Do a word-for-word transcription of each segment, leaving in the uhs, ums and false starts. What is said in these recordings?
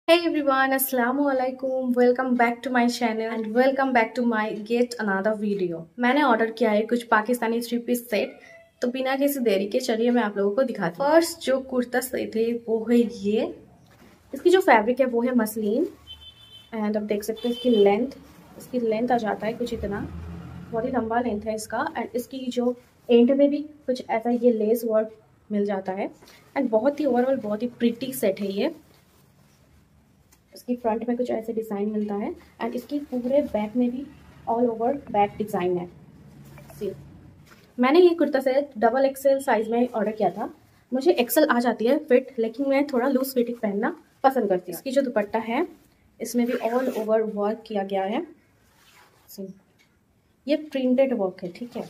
Hey everyone, Assalamu alaikum. Welcome back to my channel and welcome back to my yet another video. मैंने order किया है कुछ Pakistani three piece set, तो बिना किसी देरी के चलिए मैं आप लोगों को दिखाती हूँ। फर्स्ट जो कुर्ता सेट है वो है ये। इसकी जो फैब्रिक है वो है मसलिन एंड आप देख सकते हैं इसकी लेंथ इसकी लेंथ आ जाता है कुछ इतना, बहुत ही लंबा लेंथ है इसका। एंड इसकी जो एंड में भी कुछ ऐसा ये लेस वर्क मिल जाता है एंड बहुत ही ओवरऑल बहुत ही प्रिटी सेट है ये। इसकी फ्रंट में कुछ ऐसे डिज़ाइन मिलता है एंड इसकी पूरे बैक में भी ऑल ओवर बैक डिज़ाइन है। सी मैंने ये kurta set double XL size में ऑर्डर किया था। मुझे एक्सेल आ जाती है फिट, लेकिन मैं थोड़ा लूज फिटिंग पहनना पसंद करती हूँ। इसकी जो दुपट्टा है इसमें भी ऑल ओवर वर्क किया गया है। सी ये प्रिंटेड वर्क है, ठीक है।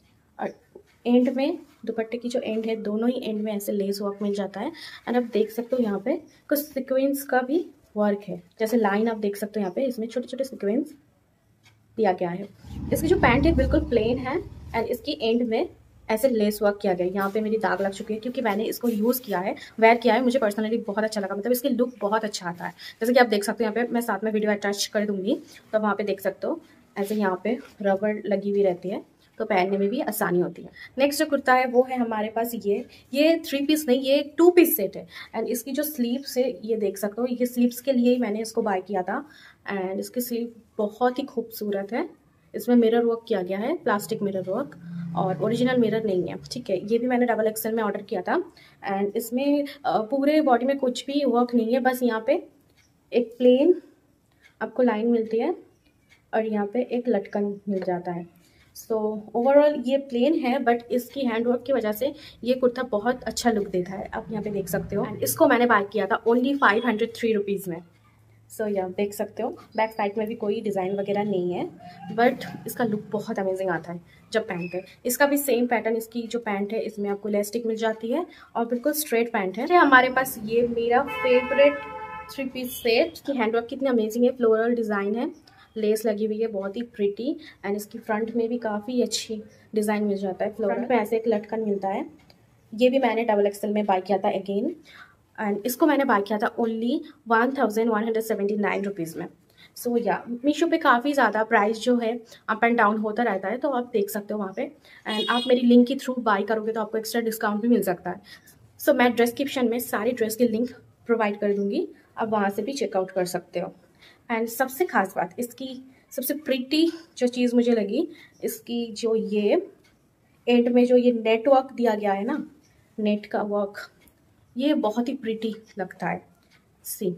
और एंड में दुपट्टे की जो एंड है दोनों ही एंड में ऐसे लेस वर्क मिल जाता है एंड आप देख सकते हो यहाँ पे कुछ सिक्वेंस का भी वर्क है, जैसे लाइन आप देख सकते हो यहाँ पे इसमें छोटे छोटे सिक्वेंस दिया गया है। इसकी जो पैंट है बिल्कुल प्लेन है एंड इसकी एंड में ऐसे लेस वर्क किया गया है। यहाँ पे मेरी दाग लग चुकी है क्योंकि मैंने इसको यूज़ किया है, वेयर किया है। मुझे पर्सनली बहुत अच्छा लगा, मतलब इसकी लुक बहुत अच्छा आता है। जैसे कि आप देख सकते हो यहाँ पे मैं साथ में वीडियो अटैच कर दूंगी, तो वहाँ पे देख सकते हो ऐसे यहाँ पे रबड़ लगी हुई रहती है, तो पहनने में भी आसानी होती है। नेक्स्ट जो कुर्ता है वो है हमारे पास ये ये थ्री पीस नहीं, ये टू पीस सेट है एंड इसकी जो स्लीव्स है ये देख सकते हो, ये स्लीव्स के लिए ही मैंने इसको बाय किया था एंड इसकी स्लीव बहुत ही खूबसूरत है। इसमें मिरर वर्क किया गया है, प्लास्टिक मिरर वर्क, और ओरिजिनल मिरर नहीं है, ठीक है। ये भी मैंने डबल एक्सेल में ऑर्डर किया था एंड इसमें पूरे बॉडी में कुछ भी वर्क नहीं है, बस यहाँ पे एक प्लेन आपको लाइन मिलती है और यहाँ पे एक लटकन मिल जाता है। सो ओवरऑल ये प्लेन है, बट इसकी हैंडवर्क की वजह से ये कुर्ता बहुत अच्छा लुक देता है। आप यहाँ पे देख सकते हो। एंड इसको मैंने बाय किया था only five hundred three rupees में। सो so, यह देख सकते हो बैक साइड में भी कोई डिज़ाइन वगैरह नहीं है, बट इसका लुक बहुत अमेजिंग आता है जब पहनते हैं। इसका भी सेम पैटर्न, इसकी जो पैंट है इसमें आपको इलास्टिक मिल जाती है और बिल्कुल स्ट्रेट पैंट है। हमारे पास ये मेरा फेवरेट थ्री पीस सेट की हैंडवर्क कितनी अमेजिंग है, फ्लोरल डिज़ाइन है, लेस लगी हुई है बहुत ही प्रिटी एंड इसकी फ्रंट में भी काफ़ी अच्छी डिज़ाइन मिल जाता है। फ्रंट में ऐसे एक लटकन मिलता है। ये भी मैंने डबल एक्सेल में बाय किया था अगेन एंड इसको मैंने बाय किया था only one thousand one hundred seventy nine rupees में। सो या मीशो पे काफ़ी ज़्यादा प्राइस जो है अप एंड डाउन होता रहता है, तो आप देख सकते हो वहाँ पे एंड आप मेरी लिंक के थ्रू बाय करोगे तो आपको एक्स्ट्रा डिस्काउंट भी मिल सकता है। सो so, मैं डिस्क्रिप्शन में सारी ड्रेस की लिंक प्रोवाइड कर दूँगी, आप वहाँ से भी चेकआउट कर सकते हो। एंड सबसे खास बात, इसकी सबसे प्रिटी जो चीज़ मुझे लगी, इसकी जो ये एंड में जो ये नेट वर्क दिया गया है ना, नेट का वर्क, ये बहुत ही प्रिटी लगता है। See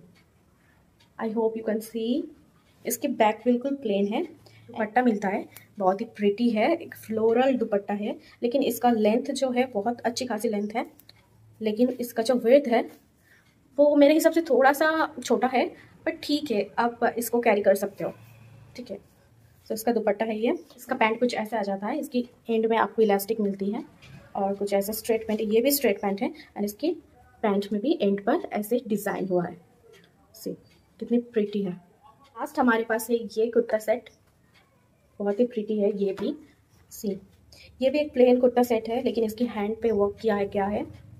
I hope you can see. इसके बैक बिल्कुल प्लेन है, दुपट्टा मिलता है बहुत ही प्रिटी है, एक फ्लोरल दुपट्टा है, लेकिन इसका लेंथ जो है बहुत अच्छी खासी लेंथ है, लेकिन इसका जो विड्थ है वो मेरे हिसाब से थोड़ा सा छोटा है, बट ठीक है आप इसको कैरी कर सकते हो, ठीक है। तो इसका दुपट्टा है ये। इसका पैंट कुछ ऐसा आ जाता है, इसकी एंड में आपको इलास्टिक मिलती है और कुछ ऐसा स्ट्रेट पैंट है, ये भी स्ट्रेट पैंट है एंड इसकी पैंट में भी एंड पर ऐसे डिज़ाइन हुआ है। सी कितनी प्रिटी है। लास्ट हमारे पास है ये कुर्ता सेट, बहुत ही प्रिटी है ये भी। सी ये भी एक प्लेन कुर्ता सेट है, लेकिन इसकी हैंड पे वर्क किया है, क्या है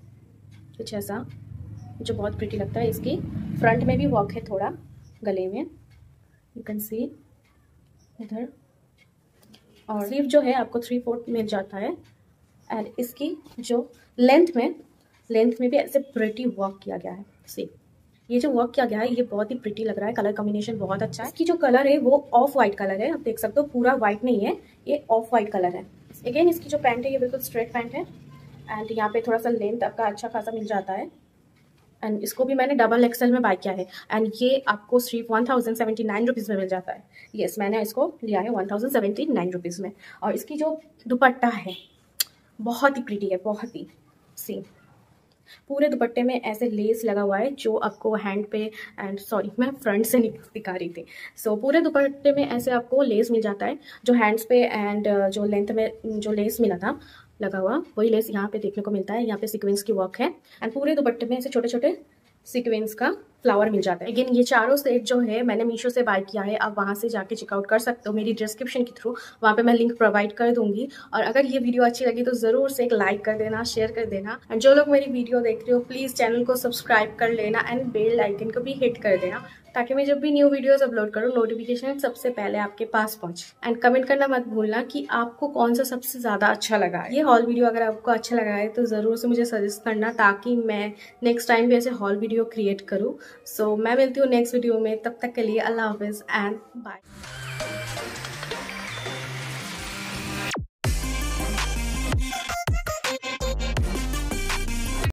कुछ ऐसा जो बहुत प्रिटी लगता है। इसकी फ्रंट में भी वर्क है थोड़ा गले में, यू कैन सी इधर, और स्लीव जो है आपको थ्री फोर्थ मिल जाता है एंड इसकी जो लेंथ में लेंथ में भी ऐसे प्रिटी वर्क किया गया है। सी ये जो वर्क किया गया है ये बहुत ही प्रिटी लग रहा है, कलर कॉम्बिनेशन बहुत अच्छा है। इसकी जो कलर है वो ऑफ वाइट कलर है, आप देख सकते हो, पूरा वाइट नहीं है, ये ऑफ वाइट कलर है। अगेन इसकी जो पैंट है ये बिल्कुल स्ट्रेट पैंट है एंड यहाँ पे थोड़ा सा लेंथ आपका अच्छा खासा मिल जाता है एंड इसको भी मैंने डबल एक्सेल में बाय किया है एंड ये आपको सिर्फ one thousand seventy nine rupees में मिल जाता है। येस yes, मैंने इसको लिया है one thousand seventy nine rupees में। और इसकी जो दुपट्टा है बहुत ही प्रिटी है, बहुत ही। सी पूरे दुपट्टे में ऐसे लेस लगा हुआ है जो आपको हैंड पे एंड सॉरी मैं फ्रंट से दिखा रही थी। सो so, पूरे दुपट्टे में ऐसे आपको लेस मिल जाता है, जो हैंड्स पे एंड जो लेंथ में जो लेस मिला था लगा हुआ वही लेस यहाँ पे देखने को मिलता है। यहाँ पे सीक्वेंस की वर्क है एंड पूरे दुपट्टे में ऐसे छोटे छोटे सीक्वेंस का फ्लावर मिल जाता है। लेकिन ये चारों सेट जो है मैंने मीशो से बाय किया है, आप वहाँ से जाके चेकआउट कर सकते हो मेरी डिस्क्रिप्शन के थ्रू, वहाँ पे मैं लिंक प्रोवाइड कर दूंगी। और अगर ये वीडियो अच्छी लगी तो ज़रूर से एक लाइक कर देना, शेयर कर देना, एंड जो लोग मेरी वीडियो देख रहे हो प्लीज़ चैनल को सब्सक्राइब कर लेना एंड बेल आइकन को भी हिट कर देना, ताकि मैं जब भी न्यू वीडियोस अपलोड करूँ नोटिफिकेशन सबसे पहले आपके पास पहुंचे। एंड कमेंट करना मत भूलना कि आपको कौन सा सबसे ज़्यादा अच्छा लगा है। ये हॉल वीडियो अगर आपको अच्छा लगा है तो ज़रूर से मुझे सजेस्ट करना, ताकि मैं नेक्स्ट टाइम भी ऐसे हॉल वीडियो क्रिएट करूँ। सो मैं मिलती हूँ नेक्स्ट वीडियो में, तब तक के लिए अल्लाह हाफिज़ एंड बाय।